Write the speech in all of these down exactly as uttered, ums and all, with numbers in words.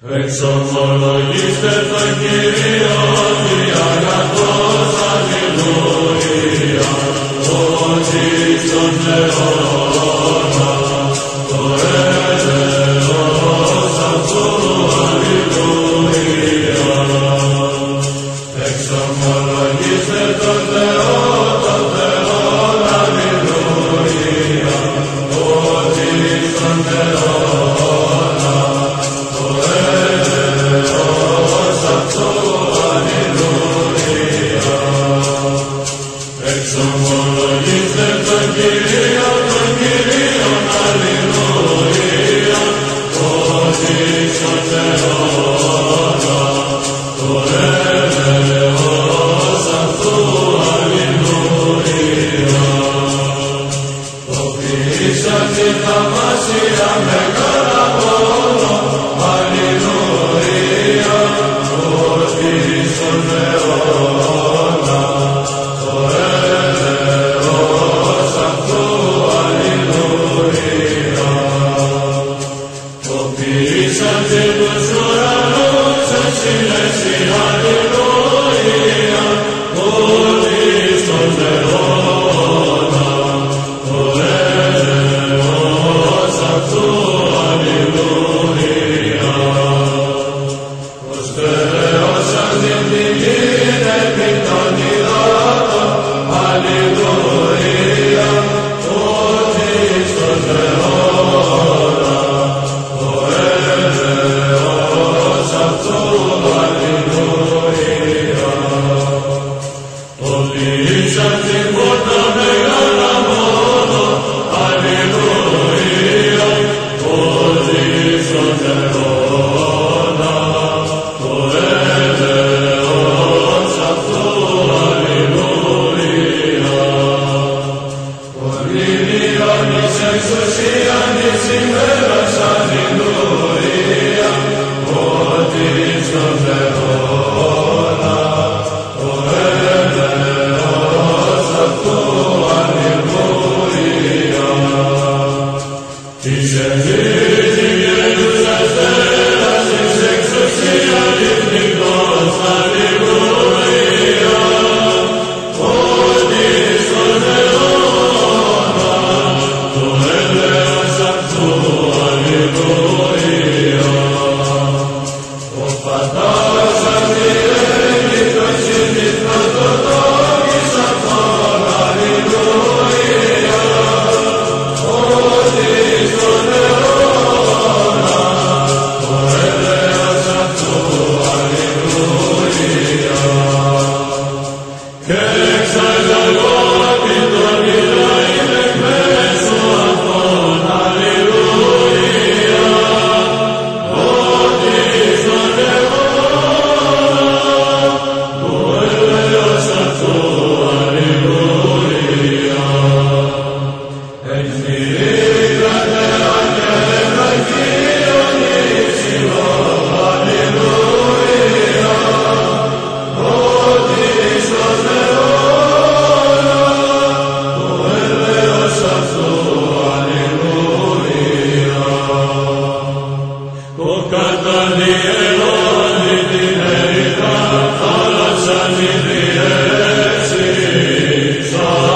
Εξομολογήστε τον Κύριο, η αγαθός αλληλούια, ότι στον αιώνα, το έλεος αυτού αλληλούια. Εξομολογήστε τον Θεό, τον Θεόν αλληλούια, ότι στον αιώνα, το έλεος αυτού αλληλούια. Εξομολογήστε τον Κύριο, τον Κύριον αλληλούια, ότι στον αιώνα, το έλεος αυτού αλληλούια. Το ποιήσαν τη θαυμασία μεγάλα μόνο, αλληλούια, ότι στον αιώνα, το έλεος αυτού αλληλούια. Το ποιήσαν και τους ουρανούς εσύλεση, αλληλούια, ότι στον αιώνα, το έλεος αυτού αλληλούια. Ως Θεός αντιπληγήν επί των υδάτων, αλληλούια, ότι στον αιώνα, το έλεος αυτού αλληλούια. Το ποιήσαν την πόρτα μεγάλα μόνο, αλληλούια, ότι στον αιώνα, το έλεος αυτού αλληλούια. Πολύμιον εις εξουσίαν εις ημέρας, αλληλούια, ότι στον αιώνα, το έλεος αυτού αλληλούια. Της ελπίδη γελούσας τέρας εις εξουσίαν εθνικός, αλληλούια, ότι στον αιώνα, το έλεος αυτού αλληλούια. Ο Πατάς αντιέγητος εις της πρωτοτόκης αυτόν, αλληλούια, ότι στον αιώνα, το έλεος αυτού αλληλούια. Και εξαγαγότητον Ισραήλ εκ μέσου αυτών, αλληλούια, ότι στον αιώνα, το έλεος αυτού αλληλούια. Εκμυρίγατε αγγέλα Κύριον ύψιλο, αλληλούια, ότι στον αιώνα, το έλεος αυτού αλληλούια. Ο κατανιελών την ερυθρά θάλασσαν οι διεύσεις,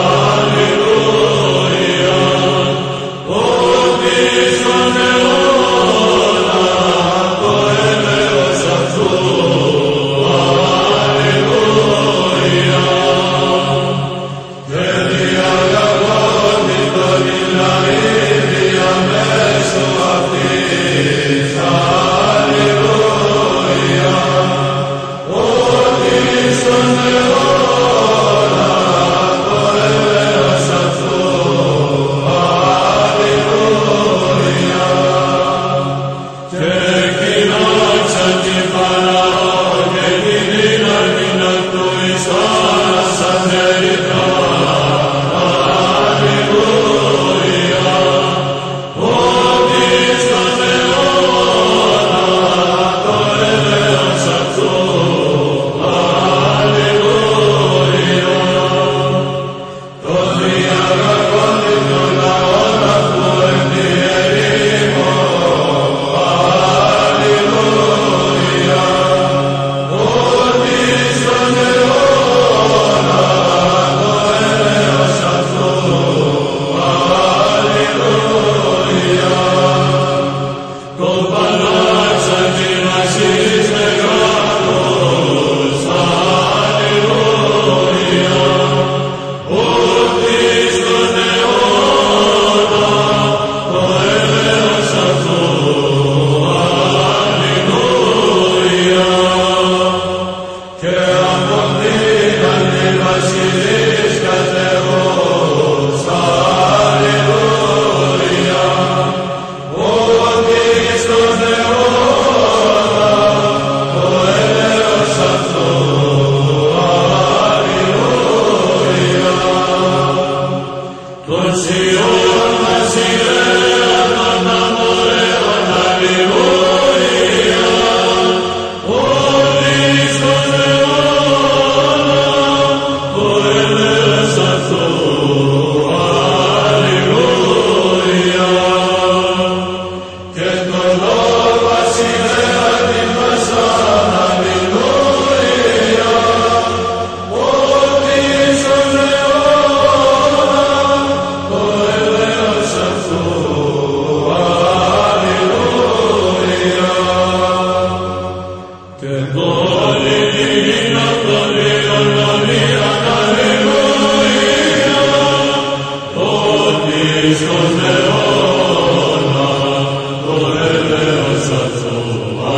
αλληλούια, ότι στον αιώνα, το έλεος αυτού αλληλούια. Και διαγαγότητον Ισραήλ διαμέσου αυτής, αλληλούια,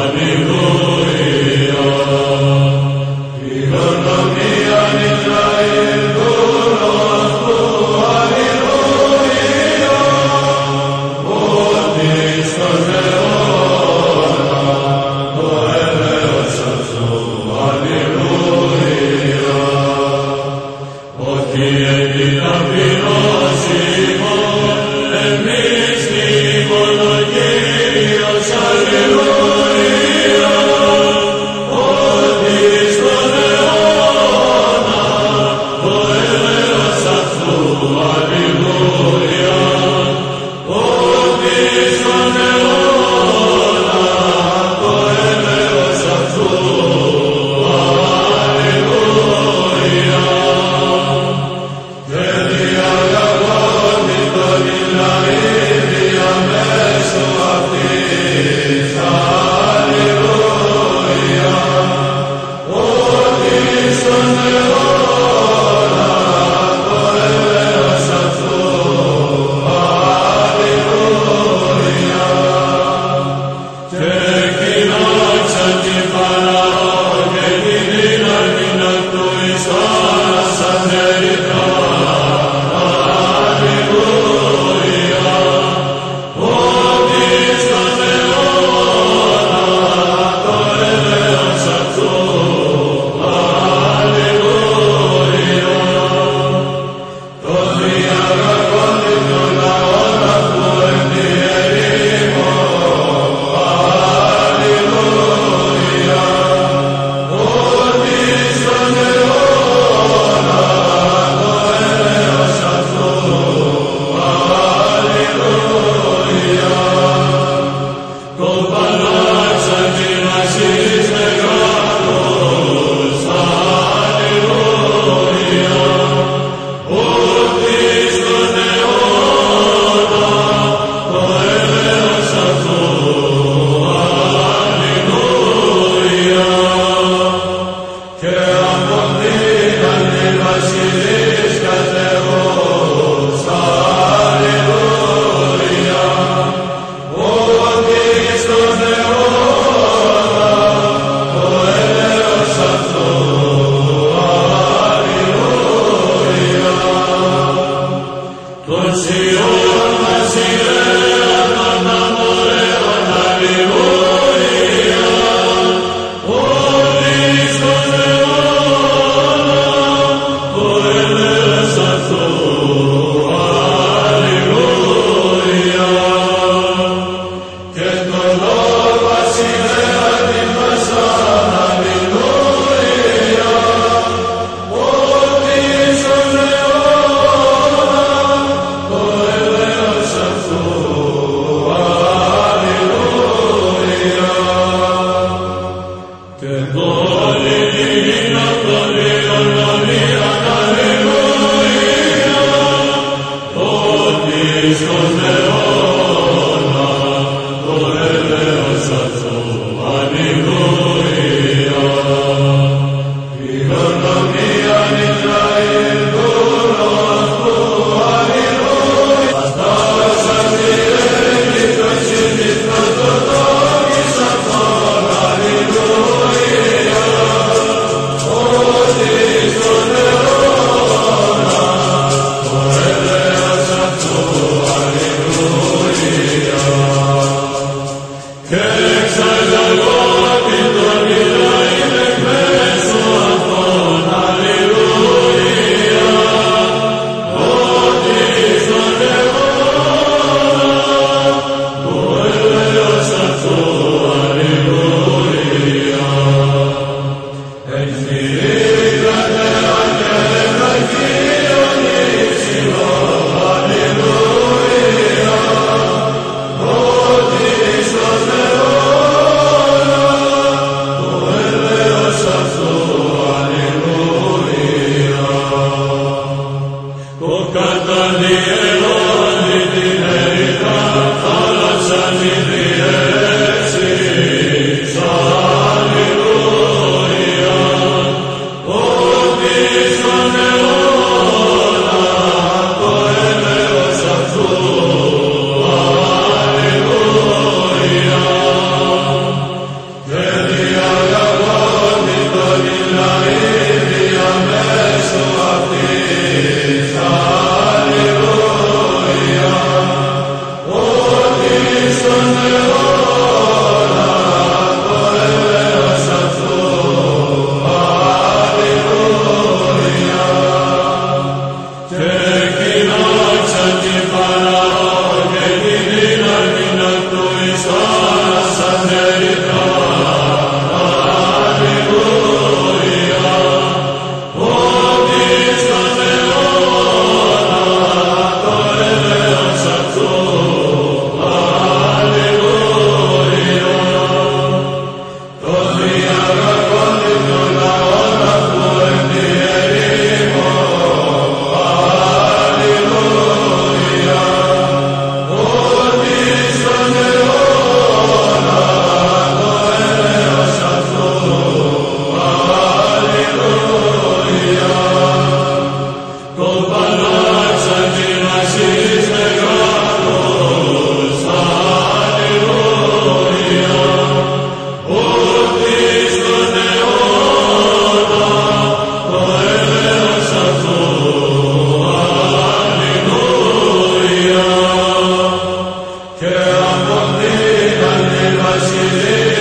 Εξ Βασιλεία